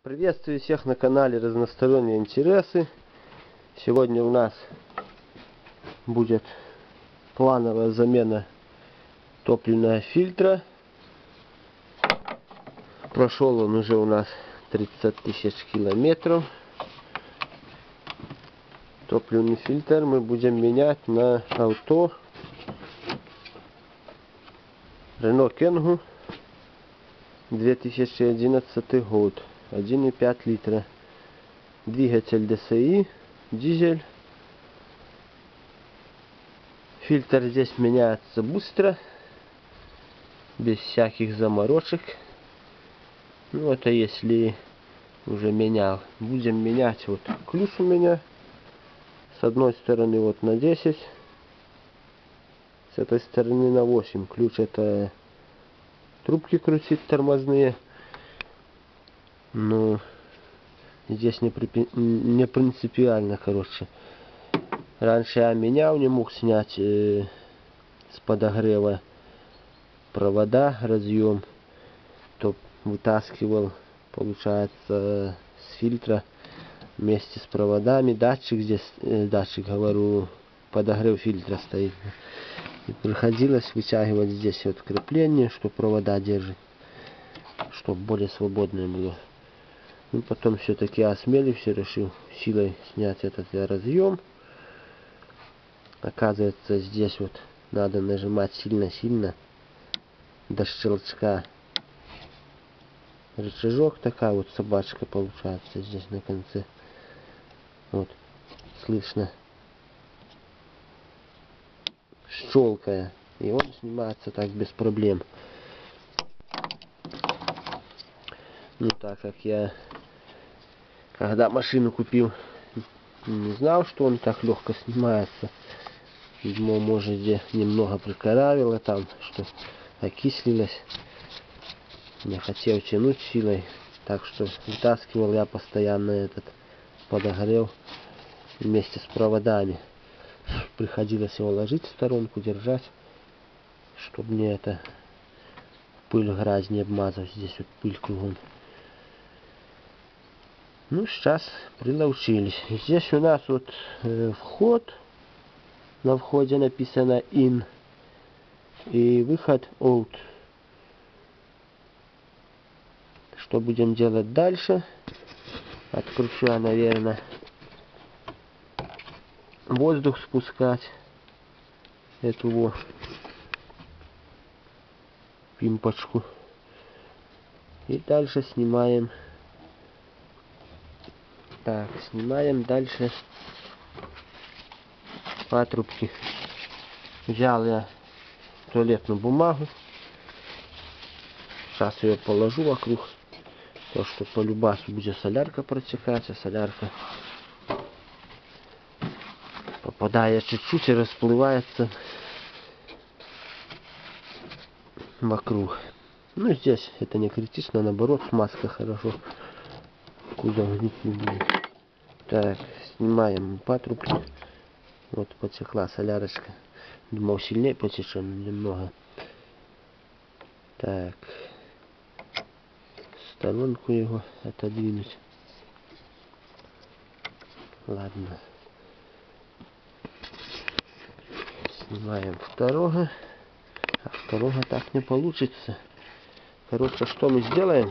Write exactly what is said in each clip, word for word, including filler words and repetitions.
Приветствую всех на канале Разносторонние интересы. Сегодня у нас будет плановая замена топливного фильтра. Прошел он уже у нас тридцать тысяч километров. Топливный фильтр мы будем менять на авто Renault Kangoo две тысячи одиннадцатый год. один и пять литра. Двигатель ди эс и, дизель. Фильтр здесь меняется быстро, без всяких заморочек. Ну это если уже менял. Будем менять. Вот ключ у меня с одной стороны вот на десять, с этой стороны на восемь. Ключ это трубки крутить тормозные. Ну, здесь не, при... не принципиально, короче. Раньше я менял, не мог снять э, с подогрева провода, разъем, то вытаскивал, получается, с фильтра вместе с проводами. Датчик здесь, э, датчик, говорю, подогрев фильтра стоит. И приходилось вытягивать здесь вот крепление, что провода держит, чтобы более свободное было. Ну, потом все-таки осмелился, решил силой снять этот разъем. Оказывается, здесь вот надо нажимать сильно-сильно до щелчка. Рычажок, такая вот собачка получается здесь на конце. Вот, слышно, щелкая. И он снимается так без проблем. Ну, так как я, когда машину купил, не знал, что он так легко снимается. Видимо, может, где немного прикоравило там, что окислилось. Не хотел тянуть силой, так что вытаскивал я постоянно этот подогрев вместе с проводами. Приходилось его ложить в сторонку, держать, чтобы мне это пыль, грязь не обмазать. Здесь вот пыль кругом. Ну, сейчас прилаучились. Здесь у нас вот э, вход. На входе написано in. И выход out. Что будем делать дальше? Откручу я, наверное, воздух спускать. Эту вот пимпочку. И дальше снимаем. Так, снимаем дальше патрубки. Взял я туалетную бумагу. Сейчас ее положу вокруг. То, что по любасу будет солярка протекать, а солярка, попадая чуть-чуть, и расплывается вокруг. Ну, здесь это не критично, наоборот, смазка хорошо. Кузов гнить не будет. Так, снимаем патрубки. Вот потекла солярочка. Думал, сильнее потечет, немного. Так. Сторонку его отодвинуть. Ладно. Снимаем второго. А второго так не получится. Короче, что мы сделаем?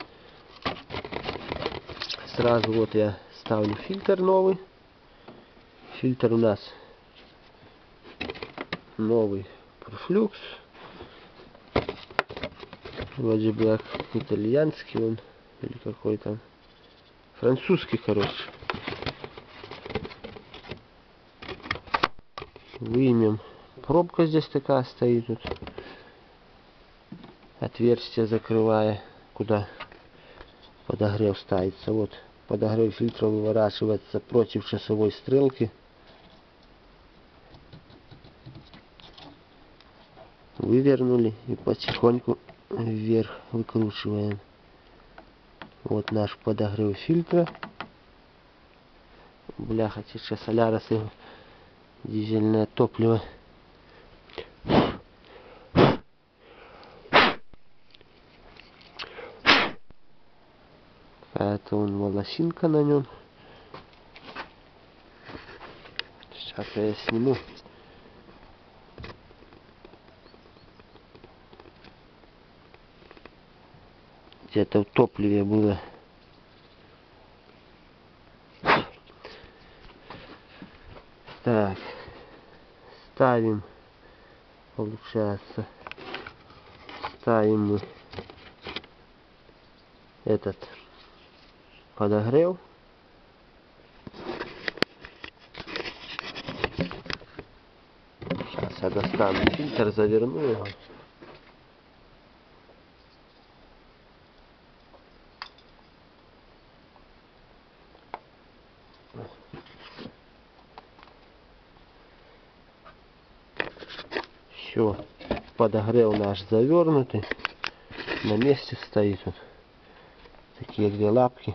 Сразу вот я ставлю фильтр новый. Фильтр у нас новый Proflux. Вроде бы итальянский он, или какой там, французский, короче. Выймем. Пробка здесь такая стоит тут. Отверстие закрывая, куда подогрев ставится. Вот подогрев фильтра выворачивается против часовой стрелки. Вывернули и потихоньку вверх выкручиваем. Вот наш подогрев фильтра. Бляха, сейчас солярос и дизельное топливо. Какая-то вон волосинка на нем. Сейчас я сниму. Где-то в топливе было. Так. Ставим. Получается. Ставим мы этот подогрев. Сейчас я достану фильтр, заверну его. Все, подогрев наш завернутый, на месте стоит вот. Такие две лапки.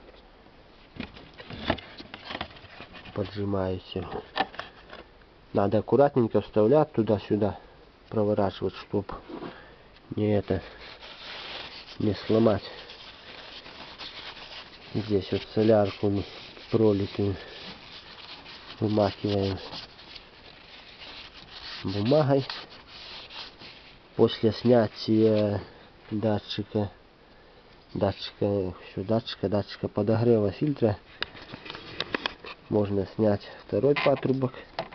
Поджимаете. Надо аккуратненько вставлять туда-сюда, проворачивать, чтобы не это, не сломать. Здесь вот солярку мы пролитую вымакиваем бумагой. После снятия датчика, датчика, все, датчика, датчика подогрева фильтра, можно снять второй патрубок.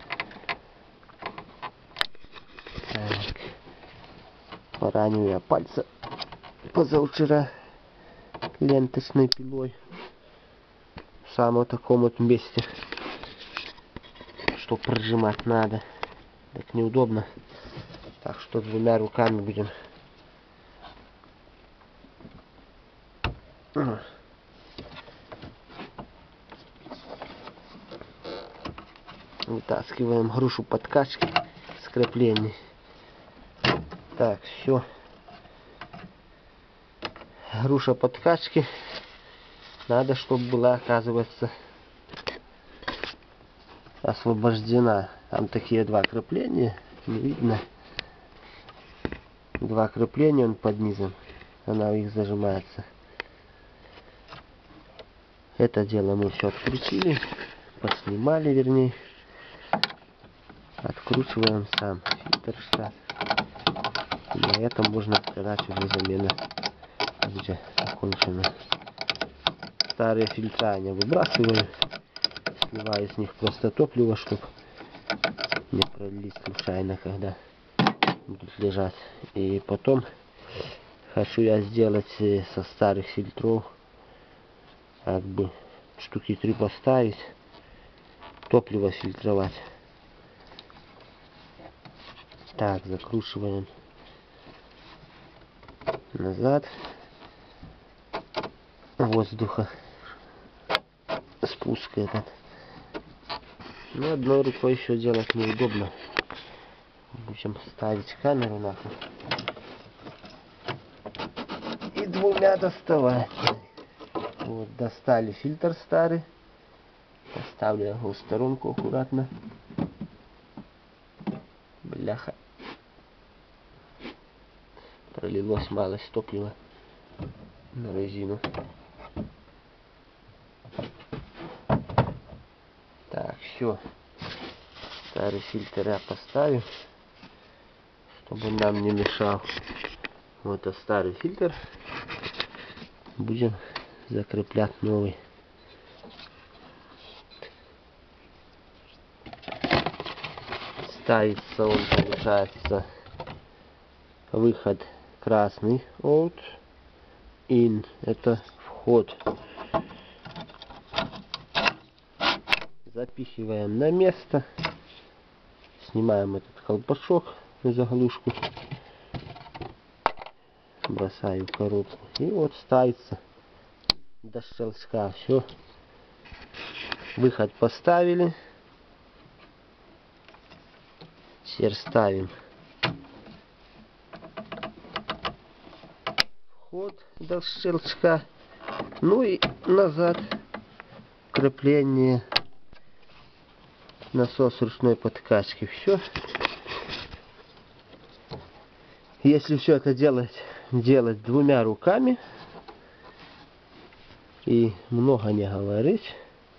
Так. Поранил я пальцы позавчера ленточной пилой в самом таком вот месте, что прожимать надо, так неудобно. Так что двумя руками будем. Вытаскиваем грушу подкачки с креплений. Так, все. Груша подкачки. Надо, чтобы была, оказывается, освобождена. Там такие два крепления. Не видно. Два крепления он под низом. Она их зажимается. Это дело мы все открутили. Поснимали, вернее. Откручиваем сам фильтр штат. И на этом можно сказать, уже замена уже окончена. Старые фильтра я выбрасываю. Сливаю из них просто топливо, чтобы не пролить случайно, когда будут лежать. И потом хочу я сделать со старых фильтров, как бы штуки три поставить, топливо фильтровать. Так, закручиваем назад воздуха, спуск этот. Но одной рукой еще делать неудобно. Будем ставить камеру нахуй и двумя доставать. Вот, достали фильтр старый. Поставлю его в сторонку аккуратно. Бляха. Пролилось малость топлива на резину. Так, все. Старый фильтр я поставил, чтобы он нам не мешал. Вот это старый фильтр. Будем закреплять новый. Ставится он, получается, выход красный, out, in, это вход. Запихиваем на место, снимаем этот колпачок, заглушку, бросаю в коробку, и вот ставится до щелчка. Все, выход поставили, теперь ставим вход до щелчка, ну и назад крепление, насос ручной подкачки. Все. Если все это делать, делать двумя руками, И много не говорить.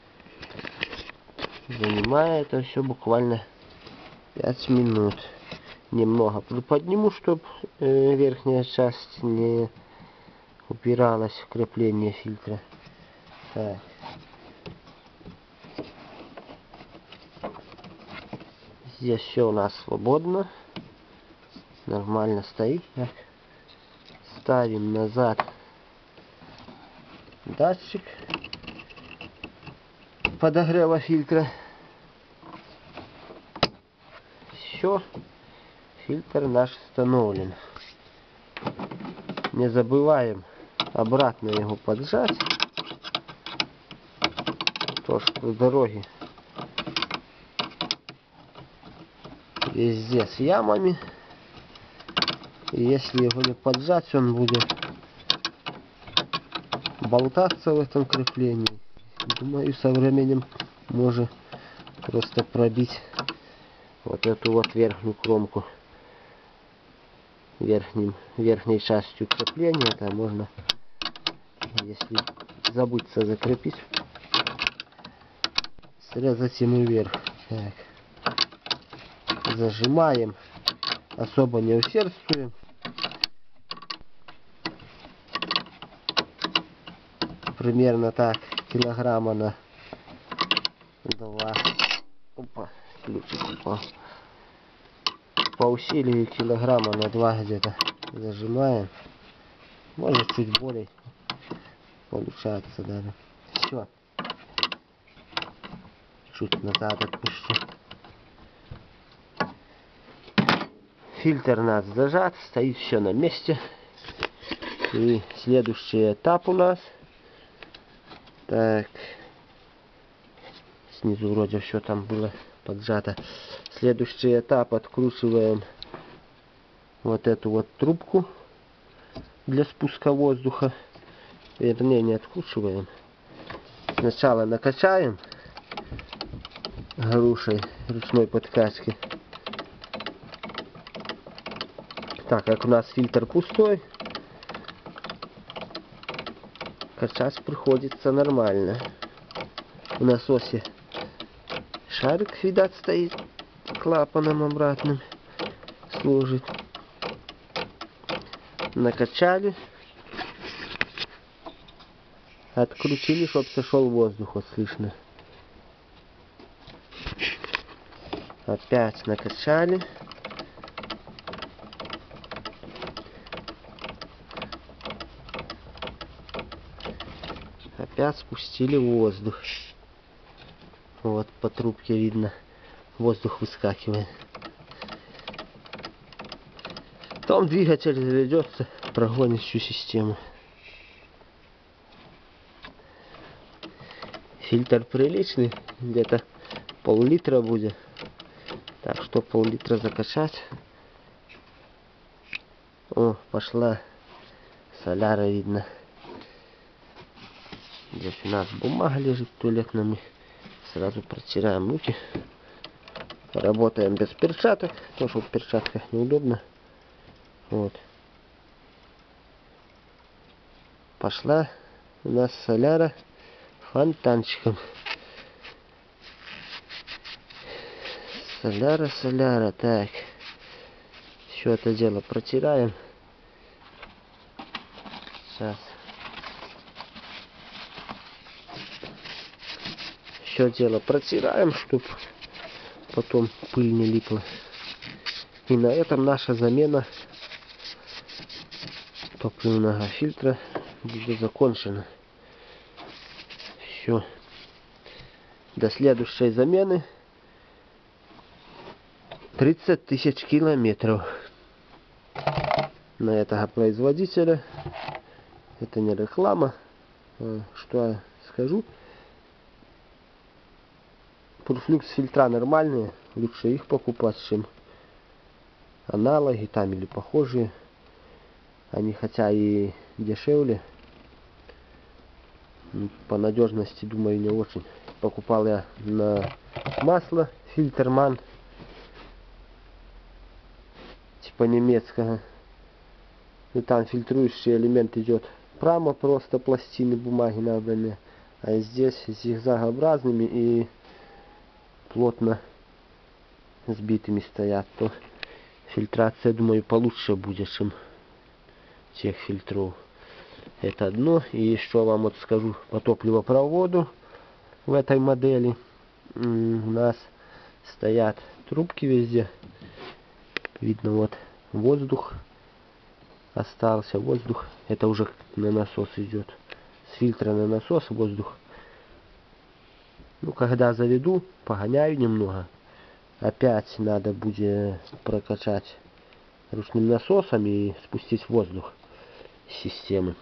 Занимает это все буквально пять минут. Немного приподниму, чтобы э, верхняя часть не упиралась в крепление фильтра. Так. Здесь все у нас свободно. Нормально стоит. Так. Ставим назад датчик подогрева фильтра. Все. Фильтр наш установлен. Не забываем обратно его поджать. Тоже по дороге везде с ямами. И если его не поджать, он будет болтаться в этом креплении. Думаю, со временем может просто пробить вот эту вот верхнюю кромку. Верхним, верхней частью крепления, это можно, если забыться закрепить, срезать ему вверх. Так. Зажимаем, особо не усердствуем. Примерно так, килограмма на два. Опа, ключик упал. По усилию килограмма на два где-то зажимаем. Может чуть более получается даже. Все. Чуть назад отпущу. Фильтр у нас зажат, стоит все на месте. И следующий этап у нас. Так. Снизу вроде все там было поджато. Следующий этап: откручиваем вот эту вот трубку для спуска воздуха. Вернее, не откручиваем. Сначала накачаем грушей ручной подкачки. Так как у нас фильтр пустой, качать приходится нормально. В насосе шарик, видать, стоит клапаном обратным, служит. Накачали, открутили, чтобы сошел воздух, вот слышно. Опять накачали. Опять спустили воздух. Вот по трубке видно, воздух выскакивает. Потом двигатель заведется, прогонит всю систему. Фильтр приличный, где-то пол-литра будет. Так что пол-литра закачать. О, пошла соляра, видно. Здесь у нас бумага лежит туалетная. Сразу протираем руки. Работаем без перчаток, потому что в перчатках неудобно. Вот. Пошла у нас соляра фонтанчиком. Соляра, соляра. Так. Все это дело протираем. Сейчас. Все дело протираем, чтобы потом пыль не липла. И на этом наша замена топливного фильтра будет закончена. Все. До следующей замены тридцать тысяч километров. На этого производителя. Это не реклама. Что я скажу? Пурфлюкс фильтра нормальные. Лучше их покупать, чем аналоги там или похожие. Они хотя и дешевле, по надежности, думаю, не очень. Покупал я на масло Фильтерман, типа немецкого. И там фильтрующий элемент идет прямо просто пластины бумаги набраны, а здесь зигзагообразными и плотно сбитыми стоят, то фильтрация, думаю, получше будет, чем тех фильтров. Это одно. И еще вам вот скажу по топливопроводу в этой модели. У нас стоят трубки везде. Видно, вот воздух остался. Воздух. Это уже на насос идет. С фильтра на насос воздух. Ну, когда заведу, погоняю немного. Опять надо будет прокачать ручным насосом и спустить воздух с системы.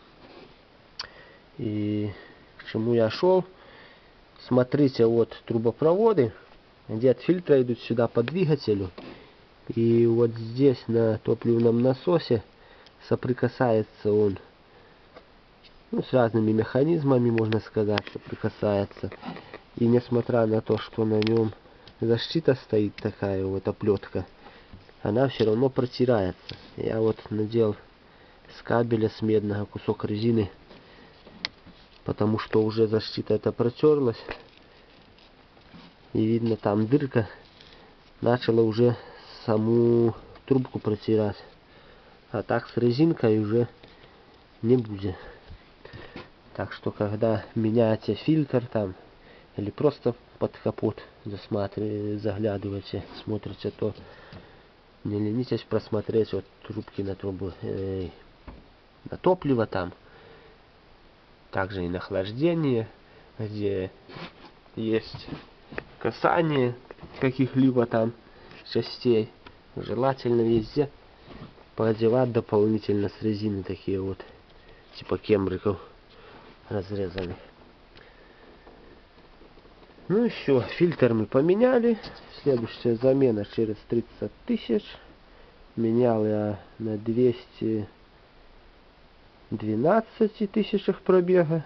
И к чему я шел? Смотрите, вот трубопроводы, где от фильтра идут сюда по двигателю. И вот здесь на топливном насосе соприкасается он, ну, с разными механизмами, можно сказать, соприкасается. И несмотря на то, что на нем защита стоит такая вот оплетка, она все равно протирается. Я вот надел с кабеля с медного кусок резины, потому что уже защита эта протерлась. И видно, там дырка начала уже саму трубку протирать. А так с резинкой уже не будет. Так что когда меняете фильтр там, или просто под капот засматриваете, заглядываете, смотрите, то не ленитесь просмотреть вот трубки на трубу, э, на топливо там. Также и на охлаждение, где есть касание каких-либо там частей. Желательно везде продевать дополнительно с резины такие вот, типа кембриков разрезанных. Ну и все, фильтр мы поменяли. Следующая замена через тридцать тысяч. Менял я на двести двенадцати тысячах пробега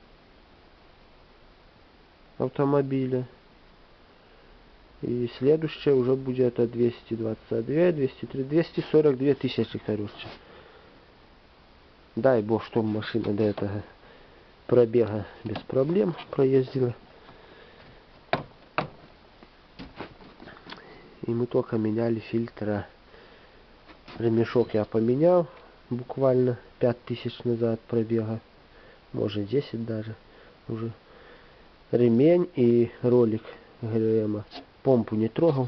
автомобиля. И следующее уже будет это двести двадцать два, двести три, двести сорок две тысячи, короче. Дай бог, чтобы машина до этого пробега без проблем проездила. И мы только меняли фильтра. Ремешок я поменял буквально пять тысяч назад пробега. Может десять даже уже. Ремень и ролик ГРМа. Помпу не трогал.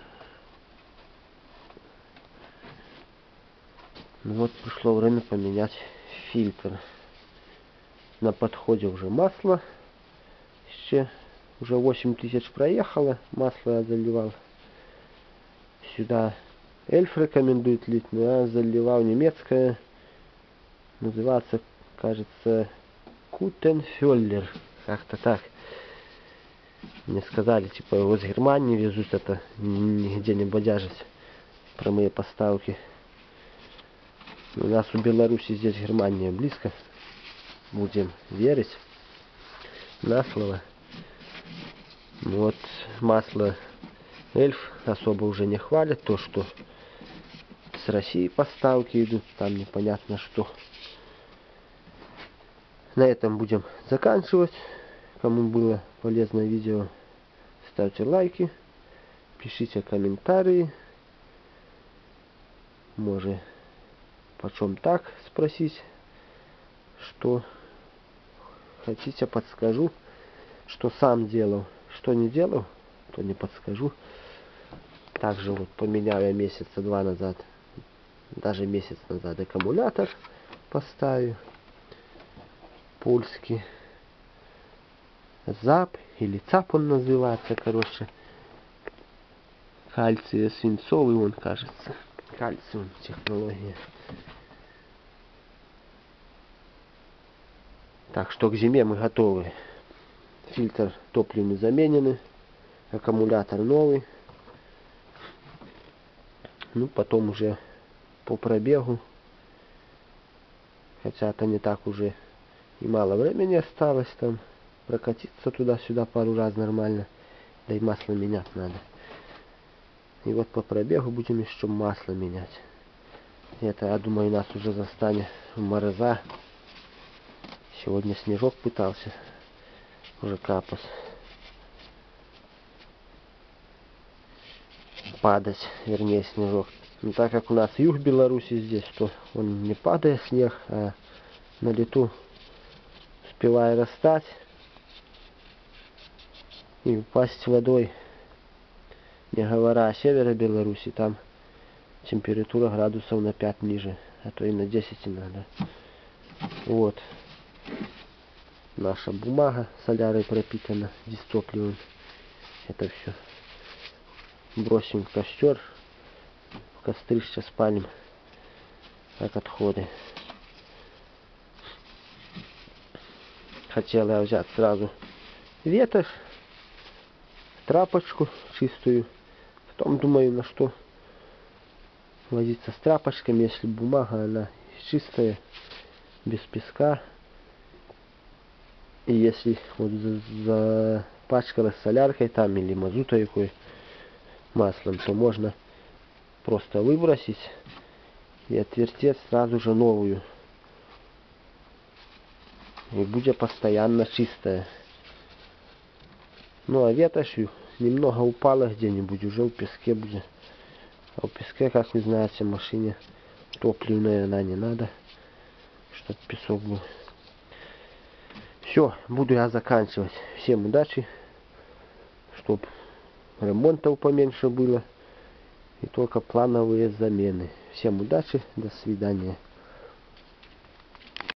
Ну вот пришло время поменять фильтр. На подходе уже масло. Еще уже восемь тысяч проехало. Масло я заливал. Сюда Эльф рекомендует лить, но я заливал немецкое. Называется, кажется, Кутенфеллер. Как-то так. Мне сказали, типа его с Германии везут, это нигде не бодяжить про мои поставки. У нас у Беларуси здесь Германия близко. Будем верить на слово. Вот масло Эльф особо уже не хвалят. То, что с России поставки идут, там непонятно что. На этом будем заканчивать. Кому было полезное видео, ставьте лайки, пишите комментарии. Может, почем так спросить, что хотите, подскажу, что сам делал, что не делал, то не подскажу. Также вот поменял я месяца два назад, даже месяц назад аккумулятор поставил, польский. ЗАП или ЦАП он называется, короче. Кальций свинцовый он, кажется. Кальциум технология. Так что к зиме мы готовы. Фильтр топливный замененный. Аккумулятор новый. Ну, потом уже по пробегу. Хотя это не так уже и мало времени осталось там. Прокатиться туда-сюда пару раз нормально. Да и масло менять надо. И вот по пробегу будем еще масло менять. И это, я думаю, нас уже застанет в мороза. Сегодня снежок пытался уже капать. Падать, вернее, снежок. Но так как у нас юг Беларуси здесь, то он не падает снег, а на лету успевает растать и упасть водой. Не говоря о севере Беларуси, там температура градусов на пять ниже, а то и на десять иногда. Вот. Наша бумага солярой пропитана, дистопливом. Это все бросим в костер. В костры сейчас спалим, как отходы. Хотел я взять сразу ветошь, тряпочку чистую. Потом думаю, на что возиться с тряпочками, если бумага она чистая, без песка. И если вот запачкалась соляркой там или мазутой какой, маслом, то можно просто выбросить и отвертеть сразу же новую. И будет постоянно чистая. Ну а ветошью немного упала где-нибудь, уже в песке будет. А в песке, как вы знаете, машине топливная она не надо, чтобы песок был. Все, буду я заканчивать. Всем удачи, чтобы ремонтов поменьше было и только плановые замены. Всем удачи, до свидания.